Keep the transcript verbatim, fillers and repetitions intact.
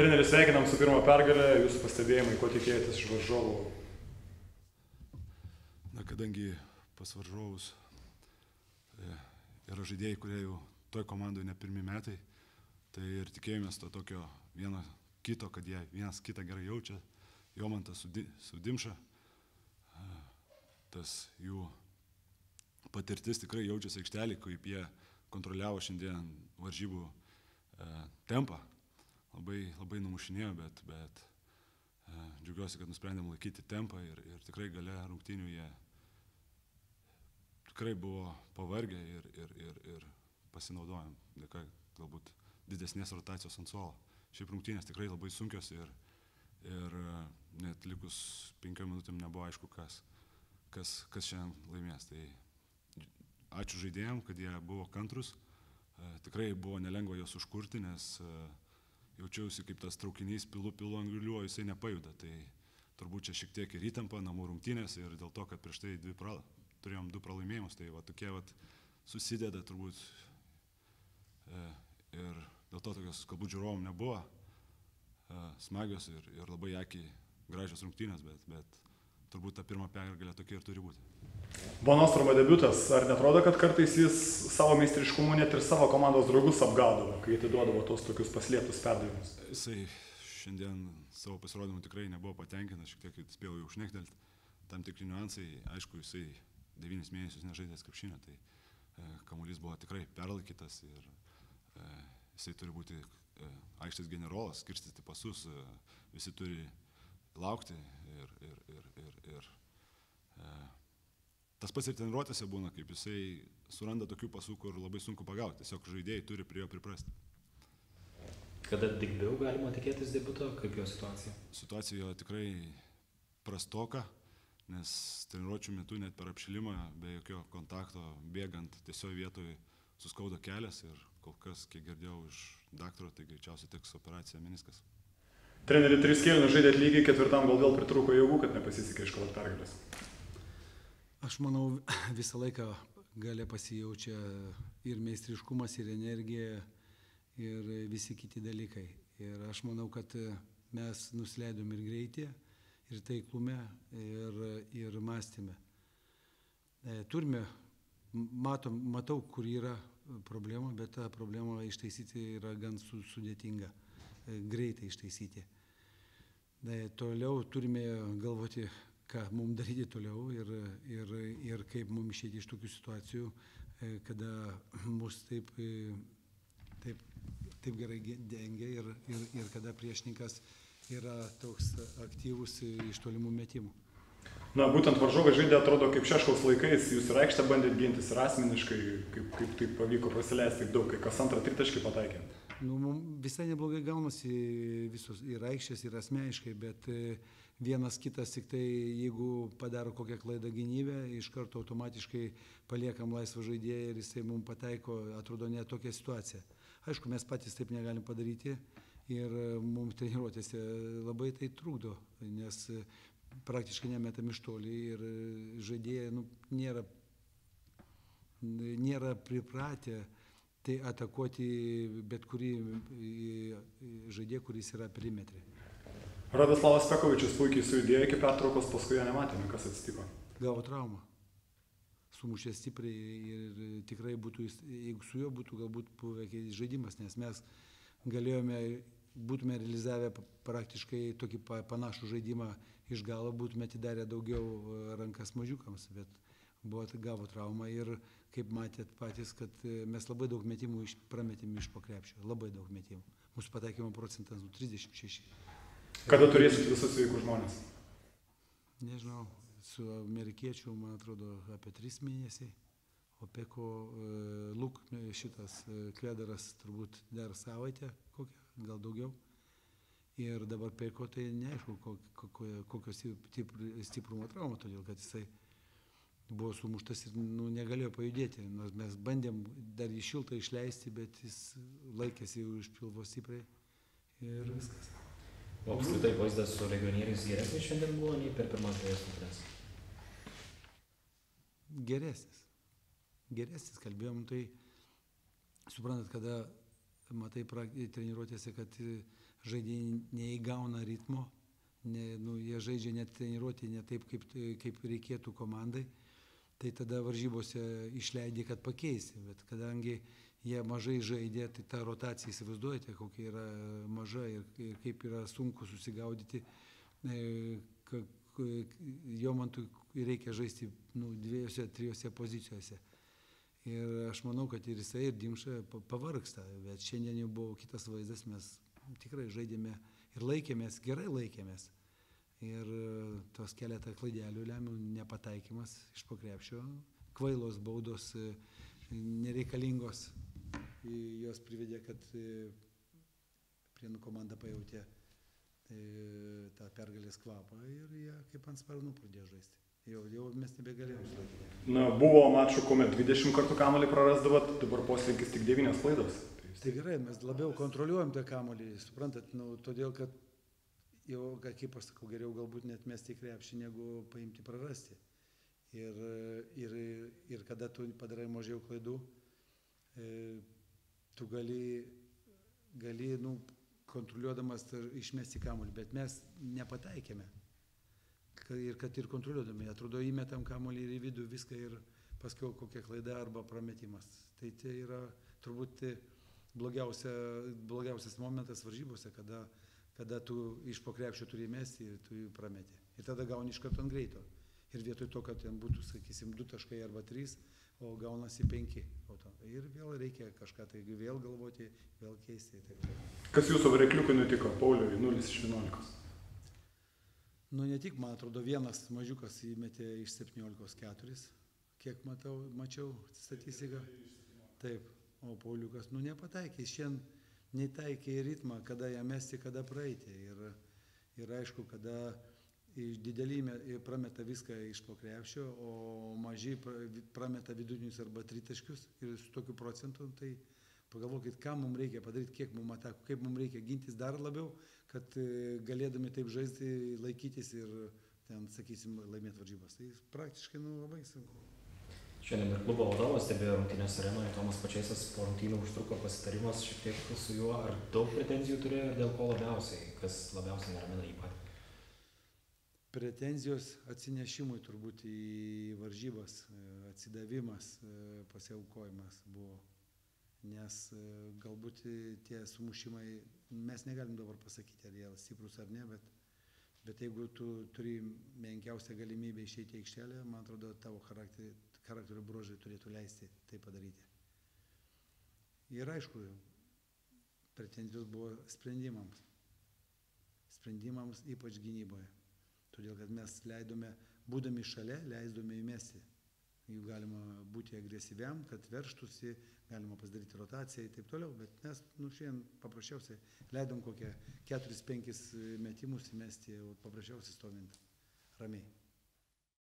Treneris, sveikinam su pirmą pergalę, jūsų pastebėjimai, ko tikėjotės iš varžovų? Na, kadangi pas varžovus e, yra žaidėjai, kurie jau toj komandoje ne pirmi metai, tai ir tikėjomės to tokio vieno kito, kad jie vienas kitą gerai jaučia. Jomantas su, di, su Dimša, e, tas jų patirtis tikrai jaučiasi aikštelį, kaip jie kontroliavo šiandien varžybų e, tempą. Labai, labai numušinėjo, bet, bet e, džiaugiuosi, kad nusprendėm laikyti tempą ir, ir tikrai gale rungtynių jie tikrai buvo pavargę ir, ir, ir, ir pasinaudojom dėka galbūt didesnės rotacijos ant suolo. Šiaip rungtynės tikrai labai sunkios ir, ir net likus penkiom minutėm nebuvo aišku, kas, kas, kas šiandien laimės. Tai ačiū žaidėjim, kad jie buvo kantrus. E, tikrai buvo nelengva juos užkurti, nes e, jaučiausi kaip tas traukinys pilu pilu angliuo, jisai nepajuda. Tai turbūt čia šiek tiek ir įtampa namų rungtynės ir dėl to, kad prieš tai dvi pra, turėjom du pralaimėjimus, tai va, tokie va, susideda turbūt e, ir dėl to tokios galbūt žiūrovom nebuvo e, smagios ir, ir labai akiai gražios rungtynės, bet, bet turbūt ta pirma pergalė tokia ir turi būti. Bonostromo debiutas, ar netrodo, kad kartais jis savo meistriškumu net ir savo komandos draugus apgaudavo, kai atiduodavo tos tokius paslėptus perdavimus? Jisai šiandien savo pasirodymu tikrai nebuvo patenkintas, šiek tiek spėjau jau šnektelti, tam tikri niuansai, aišku, jisai devynis mėnesius nežaidęs krepšinio, tai e, kamuolys buvo tikrai perlaikytas ir e, jisai turi būti e, aikštės generolas, skirstyti pasus, e, visi turi laukti ir, ir, ir, ir, ir e, tas pats ir treniruotėse būna, kaip jisai suranda tokių pasų, kur labai sunku pagauti, tiesiog žaidėjai turi prie jo priprasti. Kada Digbiau galima tikėtis debiuto, kaip jo situacija? Situacija jo tikrai prastoka, nes treniruočių metu net per apšilimą, be jokio kontakto, bėgant tiesiog vietoje suskaudo kelias ir kol kas, kiek girdėjau iš daktaro, tai greičiausiai teks operacija meniskas. Treneri, tris kėlinius žaidėt lygiai, ketvirtam gal vėl pritrūko jėgų, kad nepasisekė iškovot pergalės. Aš manau, visą laiką gale pasijaučia ir meistriškumas, ir energija, ir visi kiti dalykai. Ir aš manau, kad mes nusileidom ir greitį, ir taiklume, ir, ir mąstyme. Turime, matom, matau, kur yra problema, bet tą problemą ištaisyti yra gan sudėtinga, greitai ištaisyti. Toliau turime galvoti, ką mums daryti toliau ir, ir, ir kaip mums išėti iš tokių situacijų, kada mus taip, taip, taip gerai dengia ir, ir, ir kada priešininkas yra toks aktyvus iš tolimų metimų. Na, būtent varžovai žaidė, atrodo, kaip Šeškaus laikais, jūs ir aikštę bandėt gintis ir asmeniškai, kaip, kaip taip pavyko prasileisti taip daug, kai kas antrą tritaškį pataikė. Nu, visai neblogai gaunasi visos ir aikštės, ir asmeniškai, bet vienas kitas tik tai, jeigu padaro kokią klaidą gynybę, iš karto automatiškai paliekam laisvą žaidėją ir jisai mums pataiko, atrodo, ne tokia situacija. Aišku, mes patys taip negalim padaryti ir mums treniruotėse labai tai trukdo, nes praktiškai nemetam iš toli ir žaidėjai nu, nėra, nėra pripratę tai atakuoti bet kurį žaidėją, kuris yra perimetre. Radoslavas Pekovičius puikiai sujudėjo iki pertraukos, paskui jo nematėme, kas atsitiko. Gavo traumą. Sumušė stipriai ir tikrai būtų, jeigu su juo būtų galbūt buvę žaidimas, nes mes galėjome, būtume realizavę praktiškai tokį panašų žaidimą iš galo, būtume atidarę daugiau rankas mažiukams, bet buvo, gavo traumą ir kaip matėt patys, kad mes labai daug metimų iš, prametėm iš po krepšio, labai daug metimų. Mūsų pataikymo procentas trisdešimt šeši. Kada turėsit visus sveikus žmonės? Nežinau, su amerikiečiu, man atrodo, apie tris mėnesiai, o Peko Luk šitas Kledaras turbūt dar savaitę kokią, gal daugiau. Ir dabar Peko tai neaišku, kokio stiprumo trauma, todėl kad jisai buvo sumuštas ir nu, negalėjo pajudėti. Mes bandėm dar jį šiltą išleisti, bet jis laikėsi už pilvo stipriai ir viskas. O apskritai vaizdas su legionieriais geresnis šiandien buvo nei per pirmas dvejas rungtynes? Geresnis. Geresnis, kalbėjom, tai suprantat, kada matai treniruotėse, kad žaidėjai neįgauna ritmo, ne, nu, jie žaidžia net treniruotė ne taip, kaip, kaip reikėtų komandai, tai tada varžybose išleidė, kad pakeisti, bet kadangi jie mažai žaidė, tai ta rotacija, įsivaizduojate, kokia yra maža ir, ir kaip yra sunku susigaudyti, e, Jomantui reikia žaisti nu, dviejose, trijose pozicijose. Ir aš manau, kad ir jisai, ir Dimša pavargsta, bet šiandien jau buvo kitas vaizdas, mes tikrai žaidėme ir laikėmės, gerai laikėmės. Ir tos keletą klaidelių lemia nepataikymas iš po krepšio, kvailos baudos, nereikalingos, jos privedė, kad Prienų komanda pajautė tą pergalės kvapą ir jie kaip ant sparnų pradėjo žaisti. Jau, jau mes nebegalėjome išlaikyti. Na, buvo mačų, kuomet dvidešimt kartų kamuolį prarasdavot, dabar poslinkis tik devynios klaidos. Tai gerai, mes labiau kontroliuojam tą kamuolį, suprantat, nu, todėl, kad jau, kaip aš sakau, geriau galbūt net mesti į krepšį, negu paimti prarasti. Ir, ir, ir kada tu padarai mažiau klaidų, tu gali, gali nu, kontroliuodamas išmesti kamuolį, bet mes nepataikėme. Ir kad ir kontroliuodami, atrodo, įmetam kamuolį ir į vidų viską ir paskui kokia klaida arba prametimas. Tai tai yra turbūt blogiausia, blogiausias momentas varžybose, kada, kada tu iš po krepšio turi mesti ir tu jį prameti. Ir tada gauni iš karto ant greito. Ir vietoj to, kad ten būtų, sakysim, du taškai arba trys, o gaunasi penki. Ir vėl reikia kažką tai vėl galvoti, vėl keisti. Taip, taip. Kas jūsų varikliukui nutiko, Pauliui, nulis iš vienuolikos? Nu, ne tik, man atrodo, vienas mažiukas įmetė iš septyniolikos keturis, kiek matau, mačiau statistiką. Taip, o Pauliukas, nu, nepataikė, šiandien netaikė į ritmą, kada ją mesti, kada praeiti. Ir, ir aišku, kada didelį prameta viską iš po krepšio, o maži prameta vidutinius arba tritaškius ir su tokiu procentu, tai pagalvokit, ką mums reikia padaryti, kiek mums atakų, kaip mums reikia gintis dar labiau, kad galėdami taip žaisti, laikytis ir ten, sakysim, laimėti varžybas. Tai praktiškai nu, labai sunku. Šiandien ir klubo vadovas stebėjo rungtynės arenoje, Tomas Pačėsas po rungtynių užtruko pasitarimas šiek tiek su juo. Ar daug pretenzijų turėjo ir dėl ko labiausiai, kas labiausiai neramina jį patį? Pretenzijos atsinešimui turbūt į varžybas, atsidavimas, pasiaukojimas buvo. Nes galbūt tie sumušimai, mes negalim dabar pasakyti, ar jie stiprus ar ne, bet, bet jeigu tu turi menkiausią galimybę išeiti į aikštelę, man atrodo, tavo charakterio, charakterio bruožai turėtų leisti tai padaryti. Ir aišku, pretenzijos buvo sprendimams. Sprendimams ypač gynyboje. Todėl, kad mes leidome, būdami šalia, leisdome įmesti. Jų galima būti agresyviam, kad verštųsi, galima pasidaryti rotaciją ir taip toliau, bet mes nu, šiandien paprasčiausiai leidom kokią keturis penkis metimus įmesti, paprasčiausiai stovint ramiai.